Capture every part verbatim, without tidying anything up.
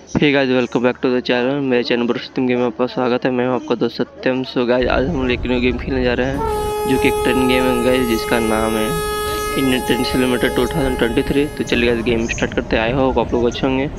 Hey guys, welcome back to the channel. मेरे channel पर Satyam game में आपका स्वागत है। मैं हूं आपका दोस्त सत्यम। सो गाइस, आज हम लोग एक न्यू गेम खेलने जा रहे हैं जो कि एक ट्रेन गेम है गाइस, जिसका नाम है Indian train kilometer two thousand twenty three. तो चलिए गाइस, गेम स्टार्ट करते हैं। आई होप आप लोग अच्छे होंगे।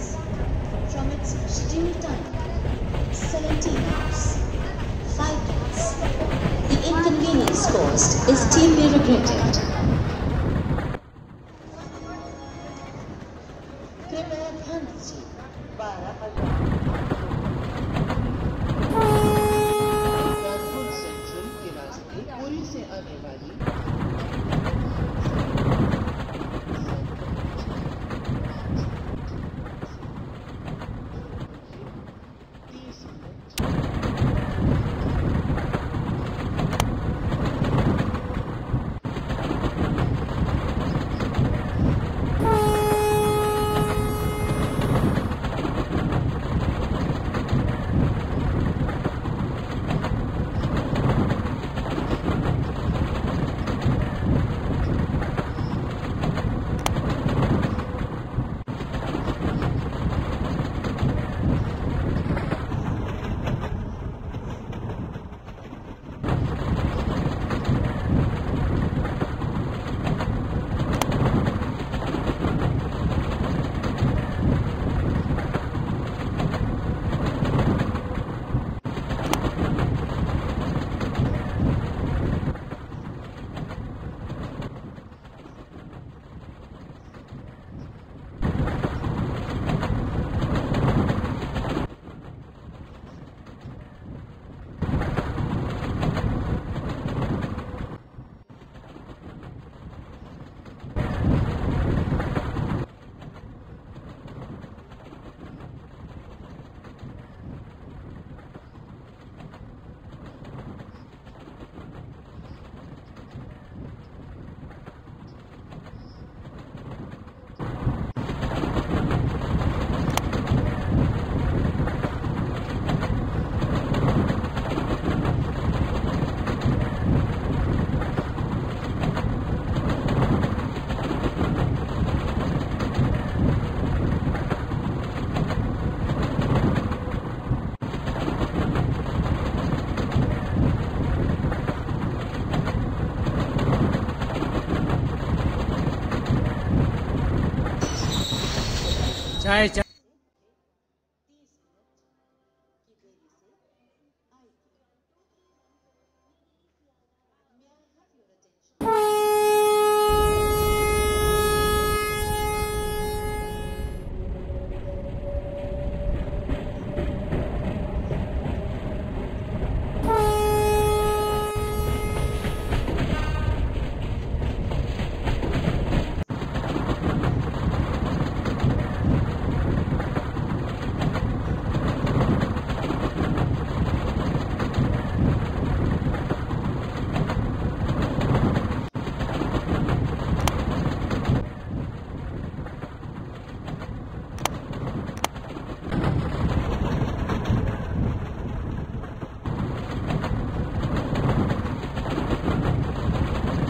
चाय चाय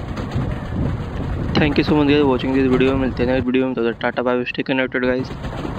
thank you so much guys watching this video. मिलते हैं नेक्स्ट वीडियो में। तो ta-ta bye, stay connected guys.